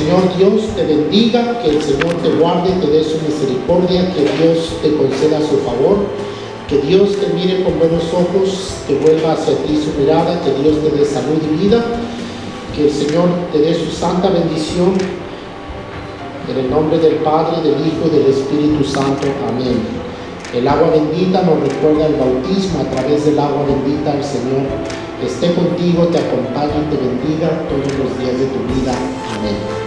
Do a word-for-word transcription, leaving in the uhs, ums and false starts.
Señor Dios te bendiga, que el Señor te guarde, te dé su misericordia, que Dios te conceda su favor, que Dios te mire con buenos ojos, que vuelva hacia ti su mirada, que Dios te dé salud y vida, que el Señor te dé su santa bendición, en el nombre del Padre, del Hijo y del Espíritu Santo. Amén. El agua bendita nos recuerda el bautismo. A través del agua bendita el Señor esté contigo, te acompañe y te bendiga todos los días de tu vida. Amén.